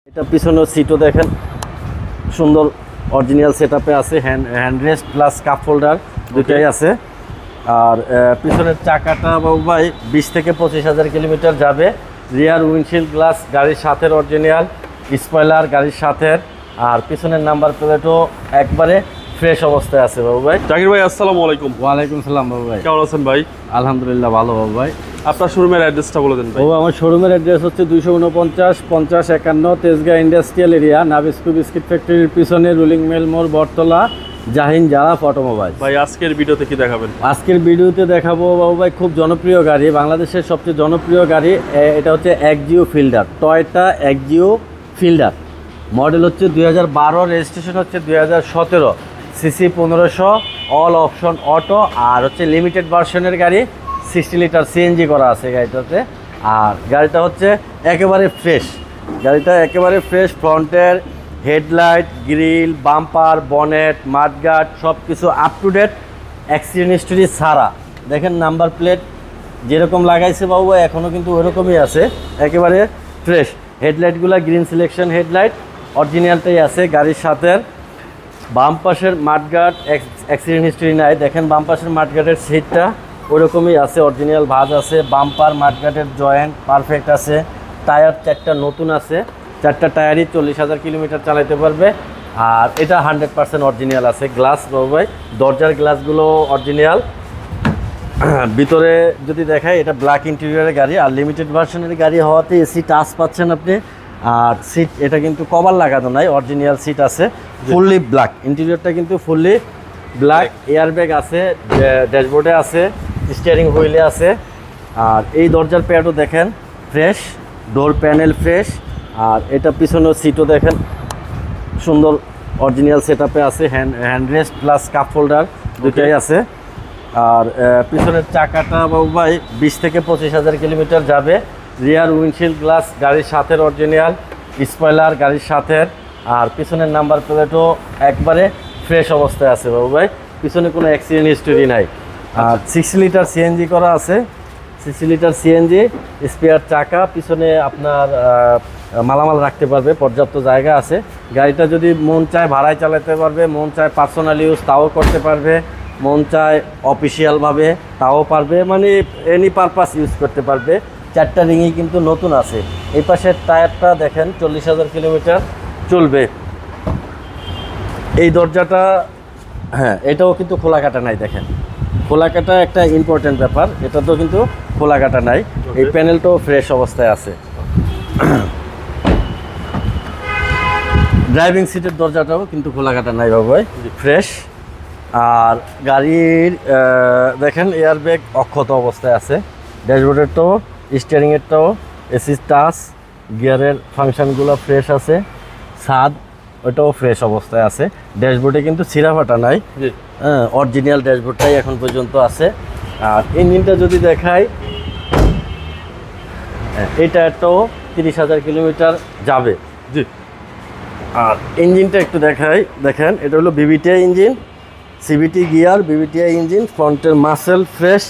এটা পিছনের সিটও দেখেন সুন্দর অরিজিনাল সেটআপে আছে, হ্যান্ডরেস্ট প্লাস কাপ হোল্ডার দুটাই আছে। আর পিছনের চাকাটা বাবু ভাই 20 থেকে 25,000 কিলোমিটার যাবে। রিয়ার উইন্ডশিল্ড গ্লাস গাড়ির সাথে অরিজিনাল, স্পয়লার গাড়ির সাথে, আর পিছনের নাম্বার প্লেটও একবারে ফ্রেশ অবস্থায় আছে বাবু ভাই। জাকির ভাই আসসালামু আলাইকুম। ওয়ালাইকুম সালাম বাবু ভাই, কেমন আছেন ভাই? আলহামদুলিল্লাহ ভালো বাবু ভাই। আপনার শোরুমের অ্যাড্রেসটা বলে দেন ভাই। বাবু আমার শোরুমের অ্যাড্রেস হচ্ছে 249 50 51 Tejgaon industrial area, Nabisco biscuit ফ্যাক্টরির পিছনে রুলিং মিল মোড়, বটতলা, জাহিন জারাফ অটোমোবাইল। ভাই আজকের ভিডিওতে কি দেখাবেন? আজকের ভিডিওতে দেখাবো বাবু ভাই খুব জনপ্রিয় গাড়ি, বাংলাদেশের সবচেয়ে জনপ্রিয় গাড়ি। এটা হচ্ছে XGO Fielder, Toyota XGO Fielder. Model হচ্ছে 2012, রেজিস্ট্রেশন হচ্ছে 2017, সিসি 1500, অল অপশন অটো, আর হচ্ছে লিমিটেড ভার্সনের গাড়ি, 60 লিটার সিএনজি করা আছে গাড়িটাতে। আর গাড়িটা হচ্ছে একেবারে ফ্রেশ, গাড়িটা একেবারে ফ্রেশ। ফ্রন্টের headlight, grill, bumper, bonnet, mudguard সব কিছু up to date, accident history ছাড়া। দেখেন নাম্বার প্লেট যেরকম লাগাইছে বাবু এখনও কিন্তু ওরকমই আছে, একেবারে ফ্রেশ। হেডলাইটগুলো গ্রিন সিলেকশন হেডলাইট, অরিজিনালটাই আছে গাড়ির সাথে। বাম পাশের মাডগার্ড অ্যাক্সিডেন্ট হিস্টরি নাই, দেখেন বাম পাশের মাডগার্ডের সিটটা ওরকমই আছে, অরিজিনাল ভাঁজ আছে। বাম্পার মাডগার্ডের জয়েন্ট পারফেক্ট আছে। টায়ার 4টা নতুন আছে, 4টা টায়ারই 40,000 কিলোমিটার চালাতে পারবে। আর এটা 100% অরিজিনাল আছে। গ্লাস বাবু ভাই, দরজার গ্লাসগুলো অরিজিনাল। ভিতরে যদি দেখায় এটা ব্ল্যাক ইন্টেরিয়রের গাড়ি, আর লিমিটেড ভার্সনের গাড়ি হওয়াতে এসি টাচ পাচ্ছেন আপনি। আর সিট এটা কিন্তু কভার লাগানো নাই, অরিজিনাল সিট আছে, ফুললি ব্ল্যাক। ইন্টেরিয়রটা কিন্তু ফুললি ব্ল্যাক। এয়ারব্যাগ আছে, ড্যাশবোর্ডে আছে, স্টিয়ারিং হুইলে আছে। আর এই দরজার প্যাডও দেখেন ফ্রেশ, ডোর প্যানেল ফ্রেশ। আর এটা পিছনের সিটও দেখেন সুন্দর অরিজিনাল সেটআপে আছে, হ্যান্ডরেস্ট প্লাস কাপ হোল্ডার দুটাই আছে। আর পিছনের চাকাটা বাবু ভাই 20 থেকে 25,000 কিলোমিটার যাবে। রিয়ার উইন্ডশিল্ড গ্লাস গাড়ির সাথে অরিজিনাল, স্পয়লার গাড়ির সাথে। আর পিছনের নাম্বার প্লেটও একবারে ফ্রেশ অবস্থায় আছে বাবু ভাই, পিছনে কোনো অ্যাক্সিডেন্ট হিস্টোরি নাই। আর 60 লিটার সিএনজি করা আছে, 60 লিটার সিএনজি, স্পেয়ার চাকা। পিছনে আপনার মালামাল রাখতে পারবে, পর্যাপ্ত জায়গা আছে। গাড়িটা যদি মন চায় ভাড়ায় চালাতে পারবে, মন চায় পার্সোনাল ইউজ তাও করতে পারবে, মন চায় অফিসিয়ালভাবে তাও পারবে, মানে এনি পারপাস ইউজ করতে পারবে। 4টা রিংই কিন্তু নতুন আছে। এই পাশের টায়ারটা দেখেন 40,000 কিলোমিটার চলবে। এই দরজাটা হ্যাঁ এটাও কিন্তু খোলা কাটা নাই, দেখেন খোলা কাটা একটা ইম্পর্টেন্ট ব্যাপার, এটা তো কিন্তু খোলা কাটা নাই। এই প্যানেলটাও ফ্রেশ অবস্থায় আছে। ড্রাইভিং সিটের দরজাটাও কিন্তু খোলা কাটা নাই বাবু ভাই, ফ্রেশ। আর গাড়ির দেখেন এয়ারব্যাগ অক্ষত অবস্থায় আছে। ড্যাশবোর্ডেরটাও, স্টিয়ারিংয়েরটাও এসি টাচ, গিয়ারের ফাংশনগুলো ফ্রেশ আছে। ছাদ ওইটাও ফ্রেশ অবস্থায় আছে। ড্যাশবোর্ডে কিন্তু ছিঁড়াফাটা নাই, হ্যাঁ অরিজিনাল ড্যাশবোর্ডটাই এখন পর্যন্ত আছে। আর ইঞ্জিনটা যদি দেখাই, এই টায়ারটাও 30,000 কিলোমিটার যাবে। জি। আর ইঞ্জিনটা একটু দেখাই, দেখেন এটা হলো VVTI engine, CVT gear, VVTI engine. ফ্রন্টের মাসেল ফ্রেশ,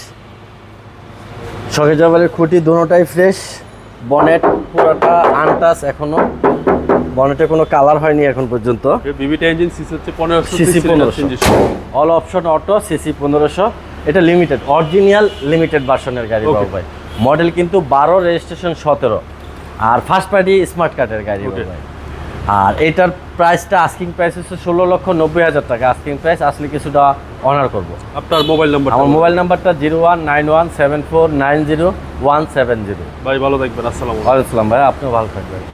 শকেট জাবারের খুঁটি দুটোটাই ফ্রেশ। বনেট পুরোটা আনটাচ, এখনও বনেটে কোনো কালার হয়নি এখন পর্যন্ত। বিবিটি ইঞ্জিন সিসি হচ্ছে 1500, CC 1500, all option auto, CC 1500। এটা লিমিটেড অরিজিনাল লিমিটেড ভার্সনের গাড়ি বাবু ভাই। মডেল কিন্তু 12, রেজিস্ট্রেশন 17। আর ফার্স্ট পার্টি স্মার্ট কার্ডের গাড়ি বাবু ভাই। আর এটার প্রাইসটা আস্কিং প্রাইস হচ্ছে 16,90,000 টাকা আস্কিং প্রাইস। আসলে কিছুটা অনার করবো। আপনার মোবাইল নাম্বার? আমার মোবাইল নাম্বারটা 01917490 170। ভাই ভালো থাকবেন। আসসালামু আলাইকুম। ওয়ালাইকুম আসসালাম ভাই, আপনিও ভালো থাকবেন।